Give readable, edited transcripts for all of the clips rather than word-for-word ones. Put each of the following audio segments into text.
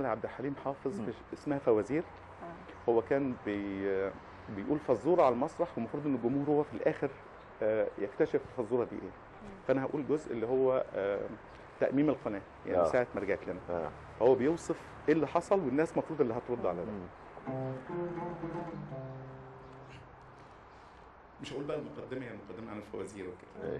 لعبد الحليم حافظ اسمها فوازير. هو كان بيقول فزوره على المسرح، والمفروض ان الجمهور هو في الاخر يكتشف الفزوره دي ايه. فانا هقول جزء اللي هو تأميم القناه، يعني ساعه ما رجعت لنا هو بيوصف ايه اللي حصل والناس المفروض اللي هترد على ده. مش هقول بقى المقدمه، يعني المقدمه عن الفوازير وكده.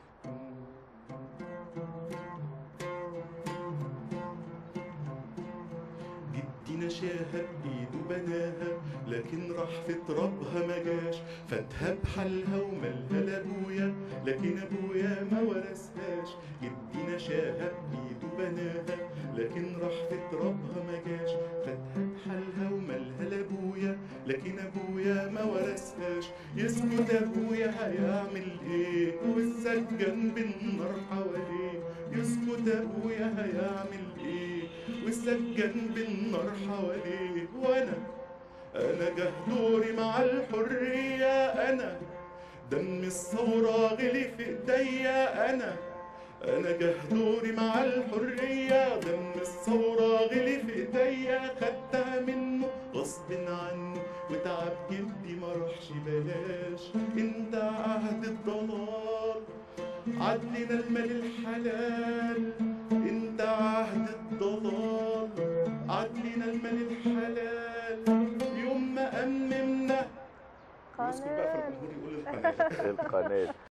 جدي نشاها بايده بناها، لكن راح في ترابها ما جاش، فاتها بحالها ومالها لابويا، لكن ابويا ما ورثهاش. جدي نشاها بايده بناها، لكن راح في ترابها ما جاش، فاتها بحالها ومالها لابويا، لكن ابويا ما ورثهاش. يسكت ابويا هيعمل ايه والسجان بالنار حواليه؟ يسكت ابويا هيعمل ايه والسجان بالنار حواليه؟ وانا جه دوري مع الحرية، انا دم الثورة غلي في ايديا، انا جه دوري مع الحرية، دم الثورة غلي في ايديا، خدتها منه غصب عنه وتعب جدي ما راحش بلاش. انت عهد الضلال عدلنا المال الحلال، انت عهد الضلال عدلنا المال الحلال، يوم ما أممنا. ويسكت بقى فالجمهور يقول القناه. القناه